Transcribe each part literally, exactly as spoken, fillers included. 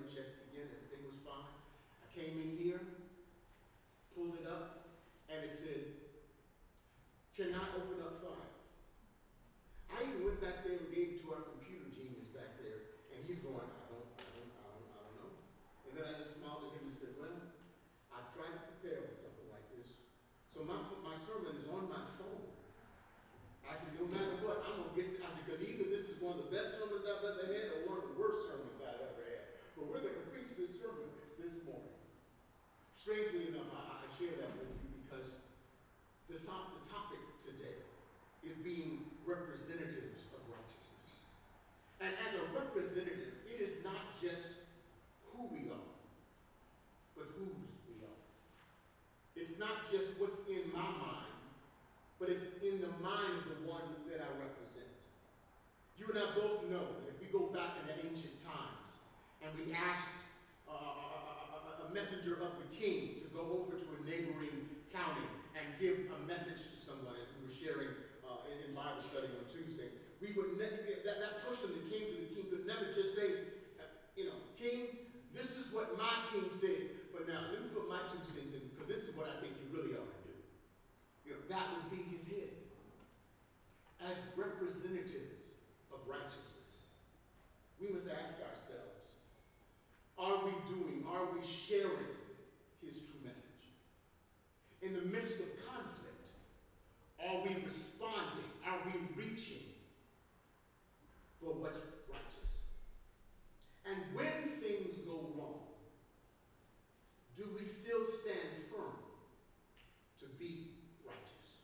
again, checked it again, everything was fine. I came in here, pulled it up, and it said, cannot open up file. I even went back there and gave it to our computer genius back there, and he's going, I don't, I don't, I don't, I don't know. And then I just smiled at him and said, well, I tried to prepare with something like this. So my, my sermon is on my phone. I said, no matter what, I'm going to get, I said, because either this is one of the best sermons I've ever had or one of the worst sermons I've ever had. But we're going to preach this sermon this morning. Strangely enough, I, I share that with you because the, the topic today is being representatives of righteousness. And as a representative, it is not just who we are, but whose we are. It's not just what's in my mind, but it's in the mind of the one that I represent. You and I both know that if we go back into ancient times and we asked uh, a, a, a messenger of the king to go over to a neighboring county and give a message to someone, as we were sharing uh, in, in Bible study on Tuesday, we would ne- that, that person that came to the king could never just say, uh, you know, king, this is what my king said, but now let me put my two cents in because this is what I think you really ought to do. You know, that would be his head. As representatives of righteousness, we must ask ourselves, are we doing, are we sharing his true message? In the midst of conflict, are we responding? Are we reaching for what's righteous? And when things go wrong, do we still stand firm to be righteous?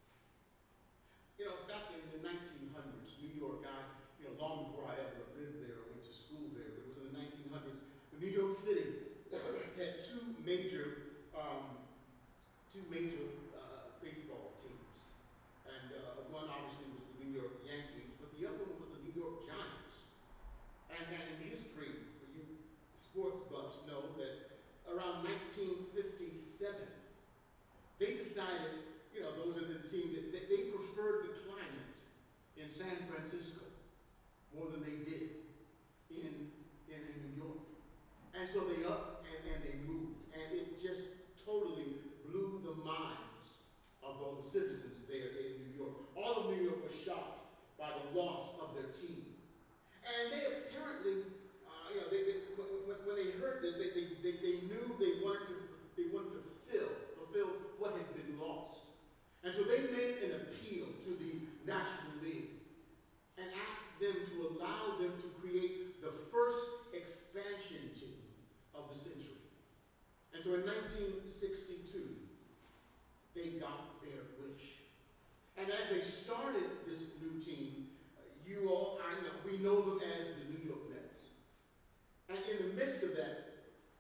You know, back in the nineteen hundreds, New York, I, you know, long before I ever lived there or went to school there, it was in the nineteen hundreds, New York City had two major, um, two major uh, baseball teams. And uh, one obviously was the New York Yankees, but the other one was the New York Giants. And, and in history, for you sports buffs know that around nineteen fifty-seven, they decided, you know, those are the team that they, they preferred the climate in San Francisco more than they did in, in, in New York. And so they up and, and they moved. And it just totally blew the minds of all the citizens there in New York. All of New York was shocked by the loss of their team. And they apparently, uh, you know, they, they, when, when they heard this, they, they, they, they knew they wanted to they wanted to fill, fulfill what had been lost. And so they made an appeal to the National League and asked them to allow them to create the first expansion team of the century. And so in nineteen sixty-two, they got their wish. And as they started this new team, you all, I know, we know them as the New York Mets. And in the midst of that,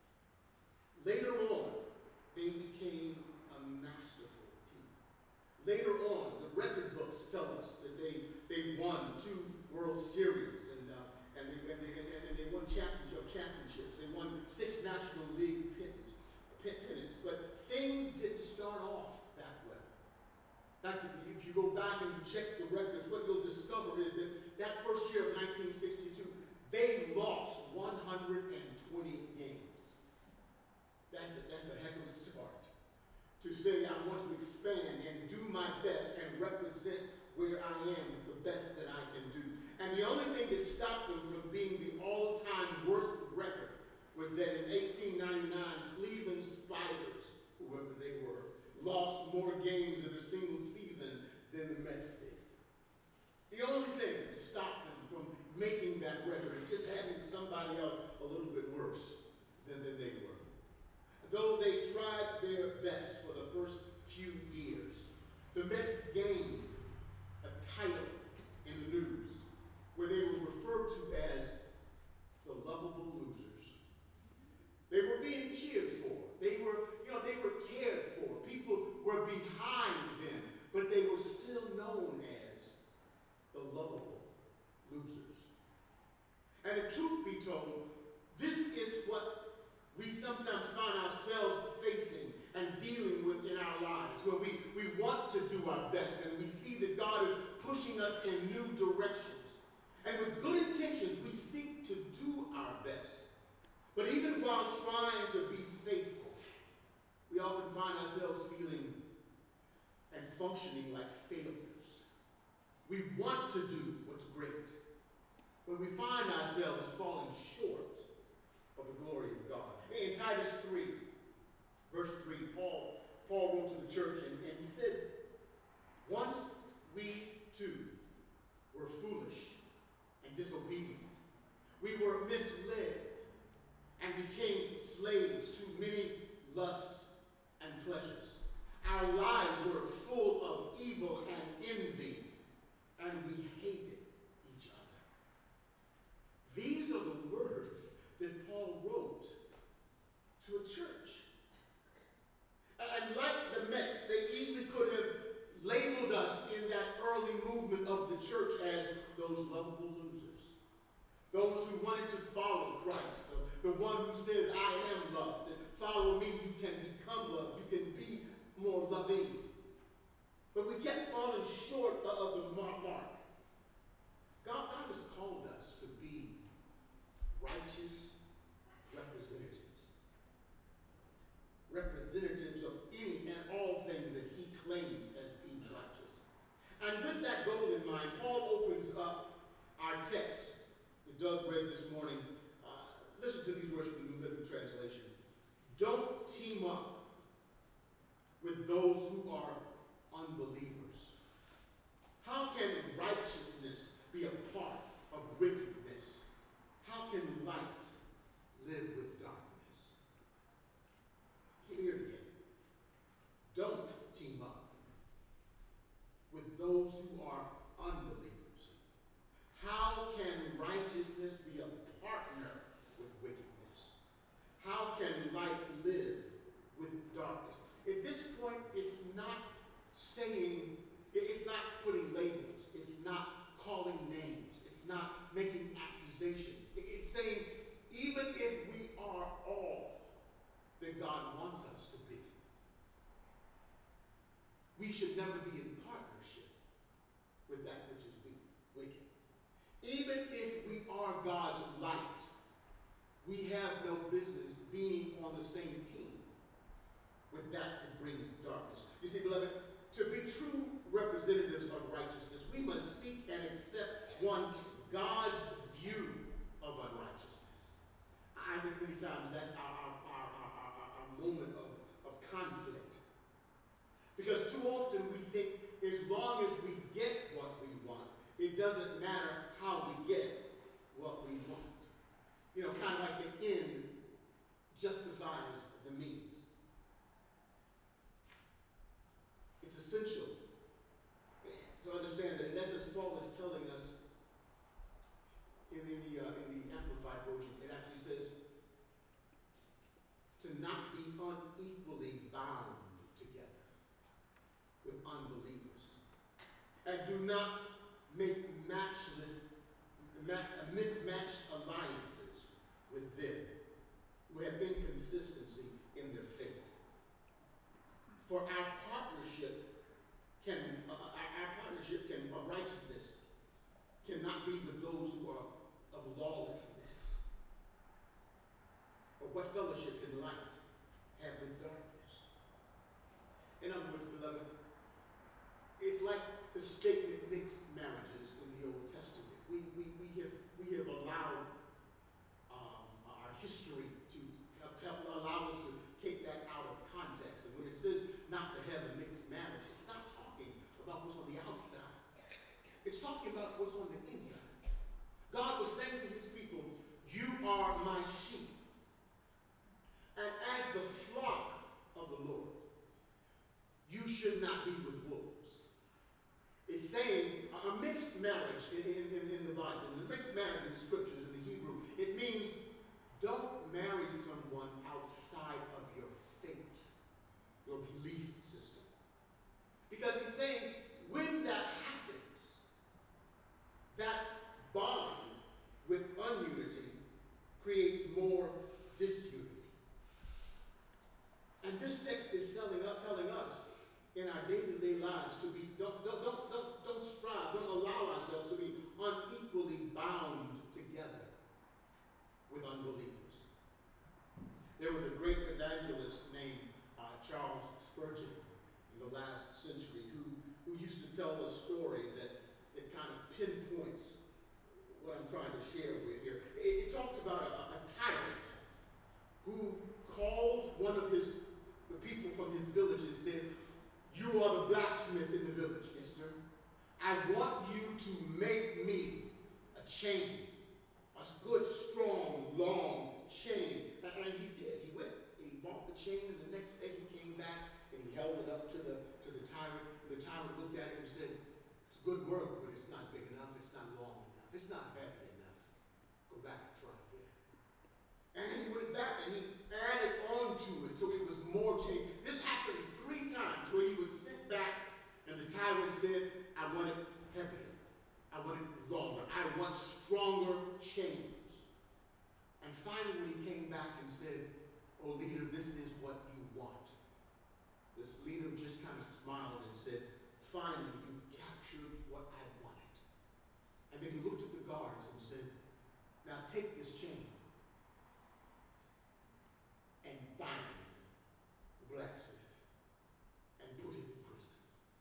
later on, they became a masterful team. Later on, the record books tell us that they, they won two World Series, and, uh, and, they, and, they, and they won championship, championships. They won six National League pennants, pennants. But things didn't start off that way. In fact, if you go back and you check the records, what you'll discover is that that first year of nineteen sixty-two, they lost one hundred twenty games. That's a, that's a heck of a start. To say I want to expand and do my best and represent where I am with the best that I can do. And the only thing that stopped them from being the all-time worst record was that in eighteen ninety-nine, Cleveland Spiders, whoever they were, lost more games in a single season than the Mets did. The only thing that stopped them from making that record is just having somebody else a little bit worse than, than they were. Though they tried their best for the first few years, the Mets gained a title in the news where they were referred to as the lovable losers. They were being cheered for. They were, you know, they were cared for. People were behind them, but they were still known as the lovable losers. And the truth be told, this is what we sometimes find ourselves facing and dealing with in our lives, where we, we want to do our best and we see that God is pushing us in new directions. And with good intentions, we seek to do our best. while trying to be faithful, we often find ourselves feeling and functioning like failures. We want to do what's great, but we find ourselves falling short of the glory of God. In Titus three, verse three, Paul, Paul wrote to the church, and, and he said, once we too were foolish and disobedient. We were misled and became slaves to many lusts and pleasures. Our lives were full of evil and envy, and we hated each other. These are the words that Paul wrote to a church. And like the Mets, they easily could have labeled us in that early movement of the church as those lovable losers. Those who wanted to follow Christ. The, the one who says, I am loved. And follow me, you can become loved. You can be more loving. But we kept falling short of the mark. God, God has called us to be righteous representatives. Representatives of any and all things that he claims as being righteous. And with that goal in mind, Paul opens up our text that Doug read this morning. Uh, listen to these words from the New Living Translation. Don't team up with those who are unbelievers. How can righteousness be a part of wickedness? How can light live with darkness? Hear it again. Don't team up with those who are unbelievers. How can righteousness be a partner with wickedness? How can light live with darkness? At this point, it's not saying, it's not putting labels. It's not calling names. It's not making accusations. It's saying, even if we are all that God wants us to be, we should never be in partnership with that which is wicked. Even if we are God's light, we have no business being on the same team with that that brings darkness. You see, beloved, to be true representatives of righteousness, we must seek and accept, one, God's view of unrighteousness. I think many times that's our, our, our, our, our, our moment of, of conflict. Because too often we think as long as we get what we want, it doesn't matter how we get what we want. You know, kind of like the end justifies the means. It's essential to understand that in essence Paul is telling us in, in, the, uh, in the Amplified Version, it actually says to not be unequally bound together with unbelievers. And do not make matchless, ma mismatched alliances with them who have inconsistency in their faith. For our partnership can, uh, our, our partnership can, of righteousness cannot be with those who are of lawlessness. Or what fellowship can light have with darkness? In other words, beloved, it's like the statement mixed marriages in the Old Testament. We, we, we, have, we have allowed um, our history to help, help allow us to take that out of context. And when it says not to have a mixed marriage, it's not talking about what's on the outside. It's talking about what's on the inside. God was saying to his people, you are my sheep. And as the flock of the Lord, you should not be with wolves. It's saying a mixed marriage in, in, in, in the Bible, the mixed marriage in the scriptures, in the Hebrew, it means don't marry someone outside of your faith, your belief system. Because he's saying when that happens, There was a great evangelist named uh, Charles Spurgeon in the last century who, who used to tell a story that, that kind of pinpoints what I'm trying to share with here. It, it talked about a, a tyrant who called one of his, the people from his village and said, "You are the blacksmith in the village." "Yes, sir. I want you to make me a chain, a good, strong, long chain." And he did. He went and he bought the chain, and the next day he came back and he held it up to the to the tyrant. And the tyrant looked at it and said, "It's good work, but it's not big enough. It's not long enough. It's not heavy enough. Go back and try again." And he went back and he added on to it so it was more chain. This happened three times where he was sent back and the tyrant said, "I want it heavier. I want it longer. I want stronger chains." And finally, when he came back and said, "Oh, leader, this is what you want," this leader just kind of smiled and said, "Finally, you captured what I wanted." And then he looked at the guards and said, "Now take this chain and bind the blacksmith and put him in prison."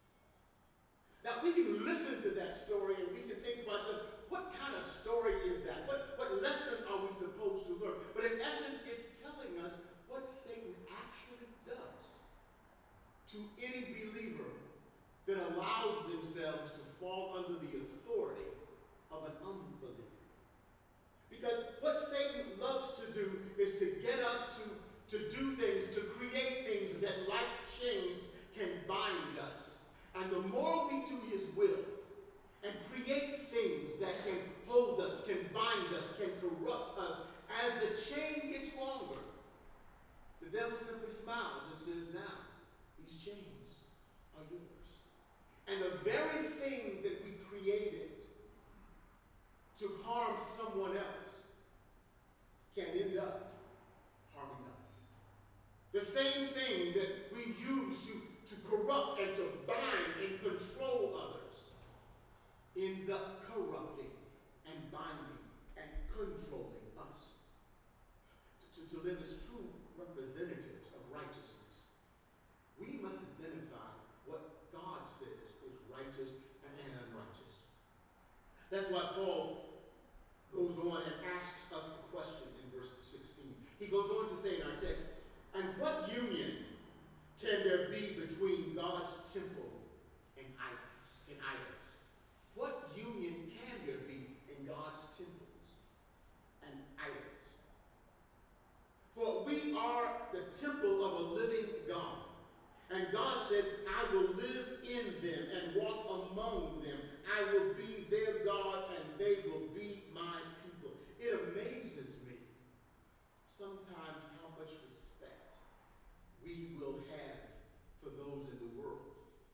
Now, we can listen to that story and we can think to ourselves, what kind of story is that? What, what lesson are we supposed to learn? But in essence, it's telling us what Satan actually does to any believer that allows themselves to fall under the authority of an unbeliever. Because what Satan loves to do is to get us to, to do things, to create things that, like chains, can bind us. And the more we do his will and create things that can hold us, can bind us, can corrupt us, as the chain gets longer, the devil simply smiles and says, "Now, these chains are yours." And the very thing that we created to harm someone else can end up harming us. The same thing that we use to, to corrupt and to bind and control others ends up corrupting and binding and controlling us. To, to live as true representatives of righteousness, we must identify what God says is righteous and unrighteous. That's why Paul goes on and asks us the question in verse sixteen. He goes on to say in our text, "And what union can there be between God's temple and idols?" And idols. What union can there be in God's temples and idols? For we are the temple of a living God. And God said, "I will live in them and walk among them. I will be their God and they will be my people." It amazes me sometimes how much respect we will have for those in the world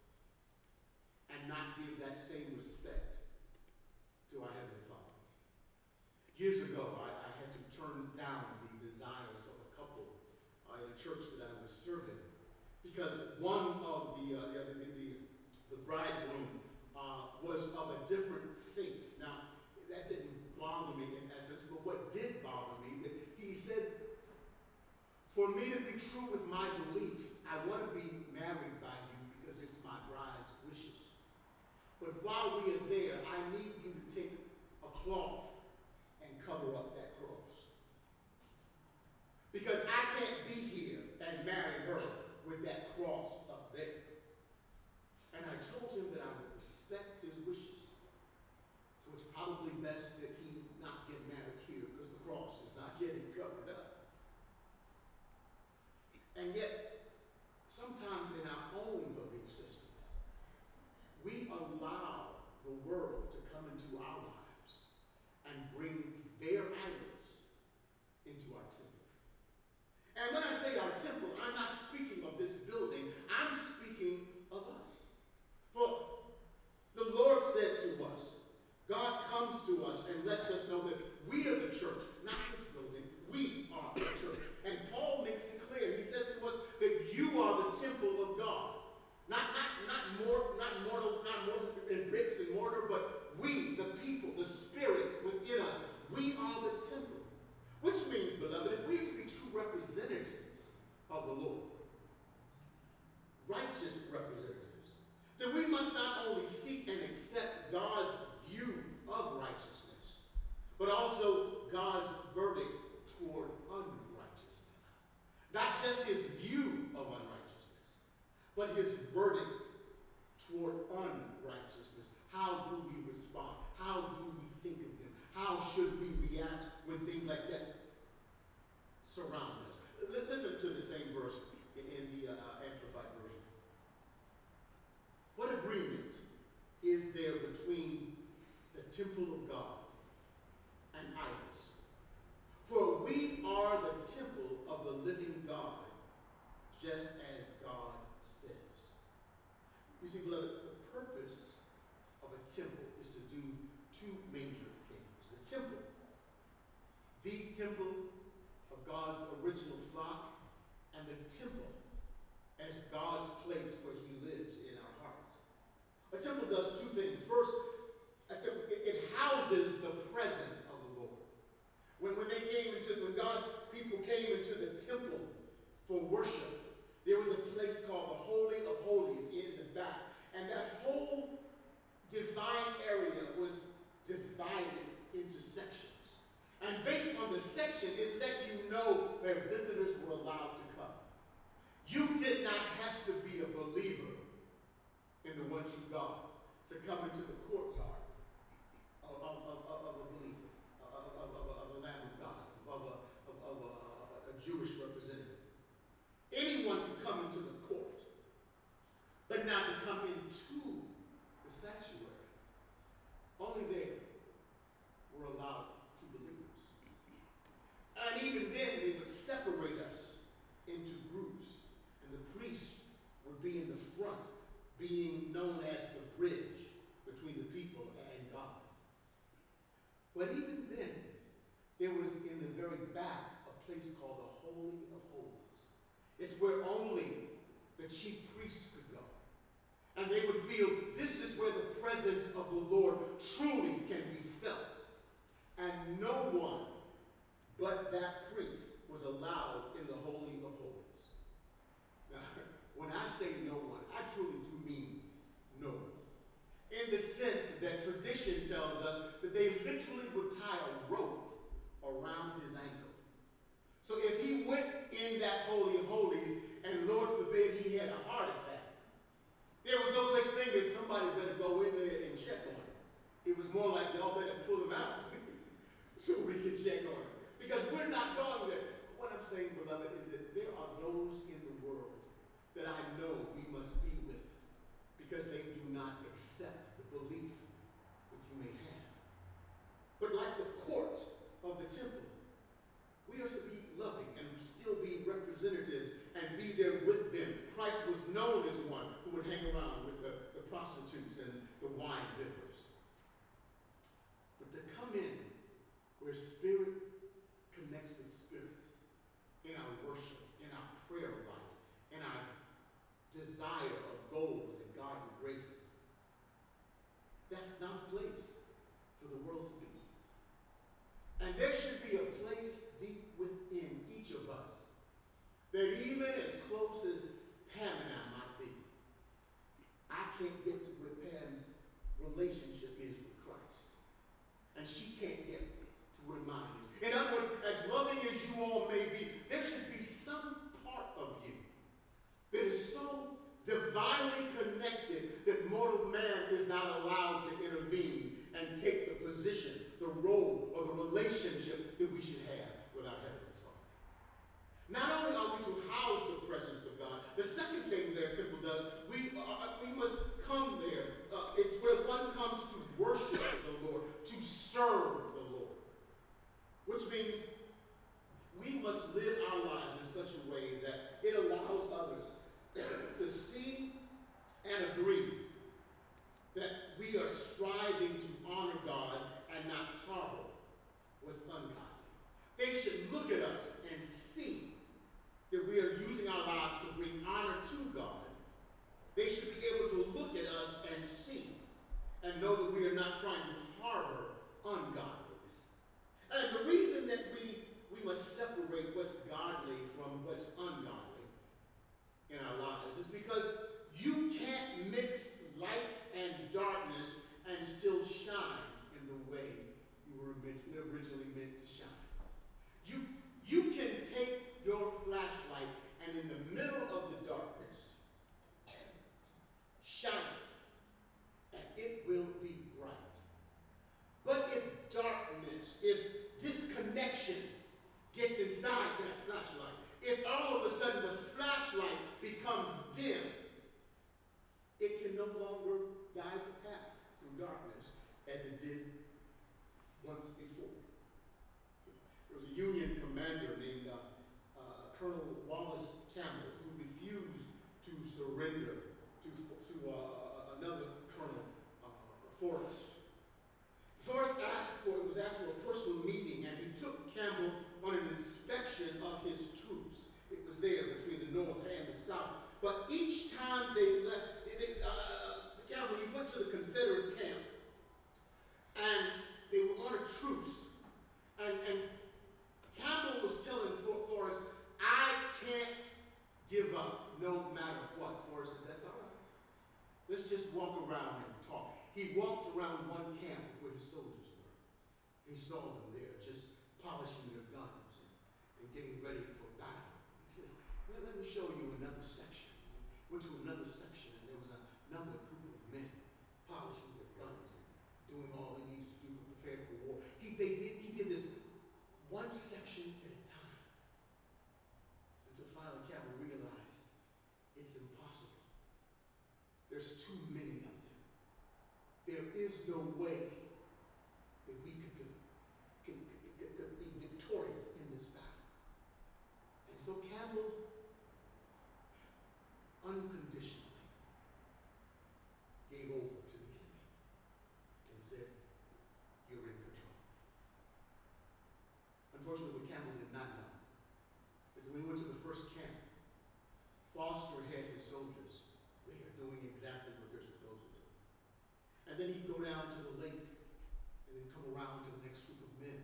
and not give that same respect to our Heavenly Father. Years ago, I, I had to turn down the desires of a couple uh, in a church that I was serving because one of the, uh, the, the, the, the bridegroom uh, was of a different faith. Now, that didn't bother me in essence, but what did bother me, that he said, "For me to be true with my belief, I want to be married by you because it's my bride's wishes. But while we are there, I need you to take a cloth and cover up that cross. Because I can't be here and marry her with that cross up there." And I told him that I would respect his wishes. So it's probably best that he not get married here because the cross is not getting covered up. And yet, sometimes in our own belief systems, we allow the world to come into our lives and bring their idols into our temple. And when I say our temple, I'm not speaking of this building. I'm speaking of us. For the Lord said to us, God comes to us and lets us know that we are the church, not this building. We are the church. And Paul makes it clear. He says to us that you are the temple of God. Not, not, not, more, not mortal, not mortal in bricks and mortar, but we, the people, the spirits within us, we are the temple. Which means, beloved, if we are to be true representatives Not just his view of unrighteousness, but his verdict toward unrighteousness. How do we respond? How do we think of him? How should we react when things like that surround us? L- listen to the same verse in, in the uh, Amplified Version. What agreement is there between the temple of God and idols? For we are the temple of the living God, just as God says. You see, beloved, the purpose of a temple is to do two major things. The temple, the temple of God's original flock, and the temple as God's place where he lives in our hearts. A temple does two things. First, a temple, it, it houses the presence of the Lord. When, when they came into, when God's people came into the temple for worship, there was a place called the Holy of Holies in the back. And that whole divine area was divided into sections. And based on the section, it let you know where visitors were allowed to come. You did not have to be a believer in the one true God to come into the courtyard of, of, of, of, of a believer, of, of, of, of a Lamb of God, of a, of, of a, a Jewish representative. Anyone could come into the court, but not to come into the sanctuary. Only there were allowed two believers. And even then, they would separate us into groups, and the priest would be in the front, being known as the bridge between the people and God. But even then, there was in the very back a place called the Holy of Holies. It's where only the chief priests could go. And they would feel this is where the presence of the Lord truly can be felt. And no one but that priest was allowed in the Holy of Holies. Now, when I say no one, I truly do mean no one. In the sense that tradition tells us that they literally would tie a rope around his ankle. So if he went in that Holy of Holies, and Lord forbid he had a heart attack, there was no such thing as somebody better go in there and check on him. It was more like y'all better pull him out so we can check on him. Because we're not going there. What I'm saying, beloved, is that there are those in the world that I know we must be with because they do not accept the belief that you may have. But like the court of the temple, we are to be loving and still be representatives and be there with them. Christ was known as one who would hang around with the, the prostitutes and the wine bibbers. But to come in where spirit connects with spirit in our worship, in our prayer life, in our desire of goals and godly graces, that's not a place for the world to be. And there should be a place deep within each of us that even as close as Pam and I might be, I can't get to where Pam's relationship is with Christ. And she can't get to where mine is. In other words, as loving as you all may be, there should be some part of you that is so divinely connected that mortal man is not allowed to intervene and take the position, the role, or the relationship that we should have with our Heavenly Father. Not only are we to house the presence of God, the second thing that surrender to, to uh, another Colonel uh, Forrest. Forrest asked for, it was asked for a personal meeting, and he took Campbell on an inspection of his troops. It was there between the North and the South. But each time they left, they, uh, Campbell, he went to the Confederate camp, and they were on a truce. And, and Campbell was telling Forrest, I can't give up no matter what. Forrest said, that's all right. Let's just walk around and talk. He walked around one camp where his soldiers were. He saw them there just polishing their guns and, and getting ready for battle. He says, well, let me show you another section. Went to another section, and there was a, another group of men polishing their guns and doing all they needed to do to prepare for war. He, they did, he did this one section at a time until finally Campbell realized it's impossible. There's too many of them. There is no way that we could, could, could, could, could be victorious in this battle. And so Campbell unconditionally gave over to the enemy and said, you're in control. Unfortunately, what Campbell did not know is when he went to the first camp, Foster had his soldiers there doing exactly what they're supposed to do. And then he'd go down to the lake and then come around to the next group of men.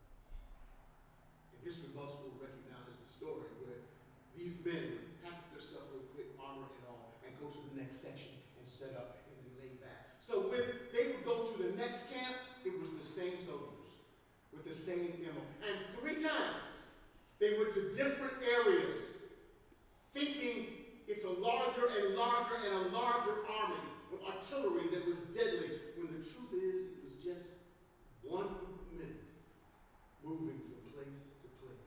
And history buffs will recognize the story where these men would pack themselves with armor and all and go to the next section and set up and then lay back. So when they would go to the next camp, it was the same soldiers with the same M O. And three times they went to different areas thinking it's a larger and larger and a larger army with artillery that was deadly, when the truth is it was just one group of men moving from place to place.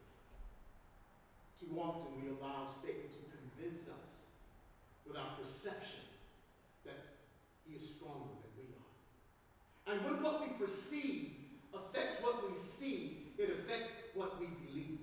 Too often we allow Satan to convince us with our perception that he is stronger than we are. And when what we perceive affects what we see, it affects what we believe.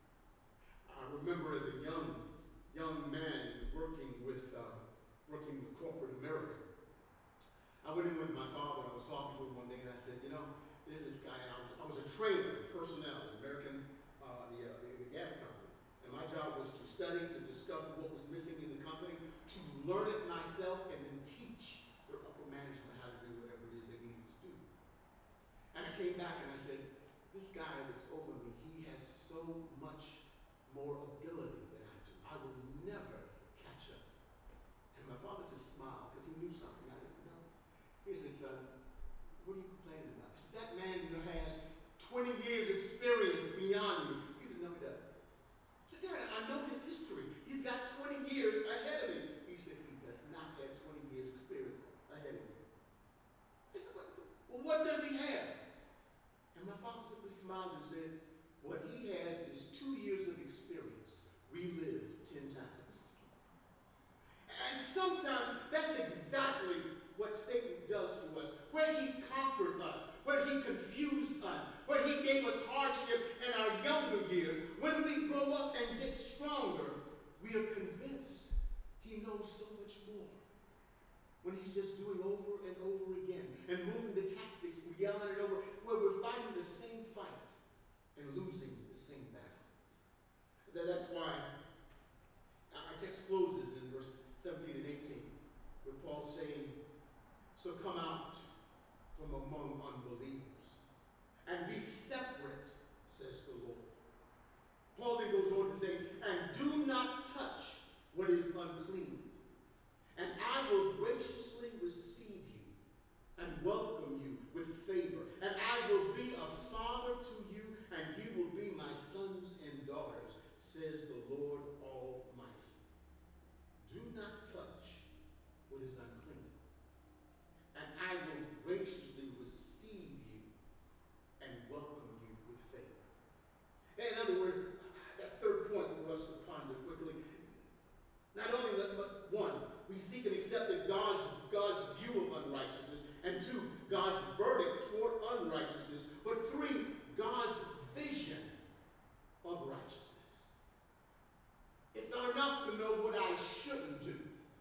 I remember as a young, young man working with, uh, working with corporate America, I went in with my father, and I was talking to him one day, and I said, you know, there's this guy, I was, I was a trainer in personnel, American, uh, the, uh, the, the gas company. And my job was to study, to discover what was missing in the company, to learn it myself, and then teach their upper management how to do whatever it is they needed to do. And I came back and I said, this guy that's over me, he has so much more ability than I do. I will never catch up. And my father just smiled because he knew something I didn't know. He said, son, what are you complaining about? I said, that man, you know, has twenty years experience beyond you. He said, no, he doesn't. I said, Dad, I know his history. He's got twenty years ahead of me. He said, he does not have twenty years experience ahead of me. I said, well, well what does he have? And my father simply smiled and said, what he has is two years of experience relived ten times. And sometimes that's exactly what Satan does to us, where he conquered us, where he confused us, where he gave us hardship in our younger years. When we grow up and get stronger, we are convinced he knows so much more. When he's just doing over and over again and moving the tactics, we're yelling it over, where we're fighting the same fight and losing the same battle. That's why our text closes in verse seventeen and eighteen with Paul saying, so come out from among unbelievers and be separate, says the Lord. Paul then goes on to say, and do not touch what is unclean, and I will graciously receive you and welcome you with favor, and I will be a father to you, and you will be my sons and daughters, says the Lord Almighty. Do not touch what is unclean, and I will graciously receive you and welcome you with favor. In other words, that third point for us to ponder quickly, not only must, one, we seek and accept that God's, God's view of unrighteousness, and two, God's verdict toward unrighteousness, but three, God's vision of righteousness. It's not enough to know what I shouldn't do.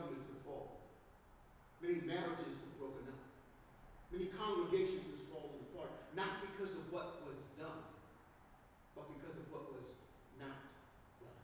governments have fallen. Many marriages have broken up. Many congregations have fallen apart, not because of what was done, but because of what was not done.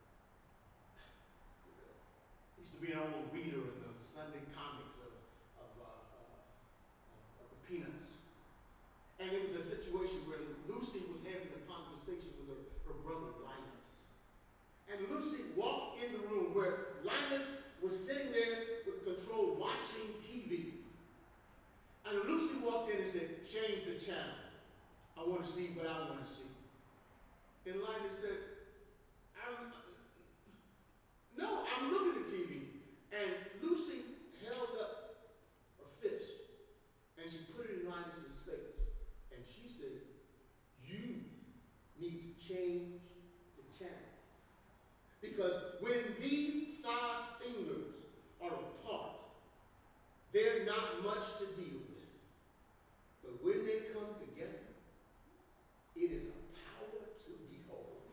I used to be an old reader of the Sunday comics of, of, uh, uh, of the Peanuts. And it was a situation where Lucy was having a conversation with her, her brother Linus. And Lucy walked in the room where Linus was sitting there with control watching T V. And Lucy walked in and said, change the channel. I want to see what I want to see. And Linus said, I'm, no, I'm looking at T V. And Lucy held up a fist and she put it in Linus's face. And she said, you need to change the channel. Because when these five fingers are apart, they're not much to deal with. But when they come together, it is a power to behold.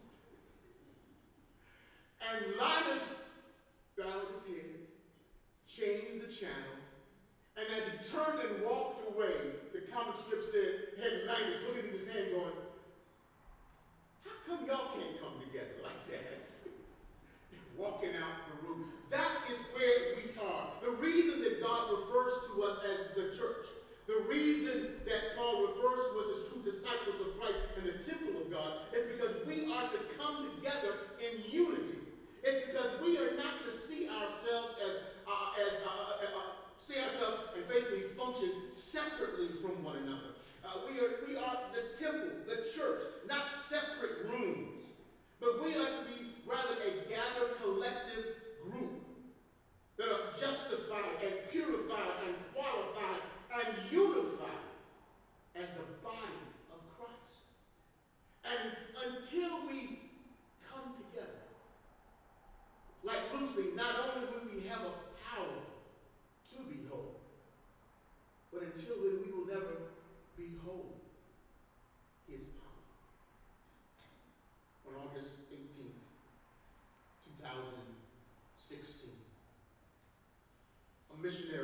And Linus bowed his head, changed the channel, and as he turned and walked away, the comic strip said, had Linus looking at his hand going, how come y'all can't come together like that? Walking out the room. That is where we are. The reason that God refers to us as the church, the reason that Paul refers to us as true disciples of Christ and the temple of God is because we are to come together in unity. It's because we are not to see ourselves as, uh, as uh, uh, see ourselves and basically function separately from one another. Uh, we, are, we are the temple, the church, not separate rooms. But we are to be rather a gathered collective group that are justified and purified and qualified and unified as the body of Christ. And until we come together, like Lucy, not only will we have a power to behold, but until then we will never behold his power. On August eighteenth, two thousand sixteen, a missionary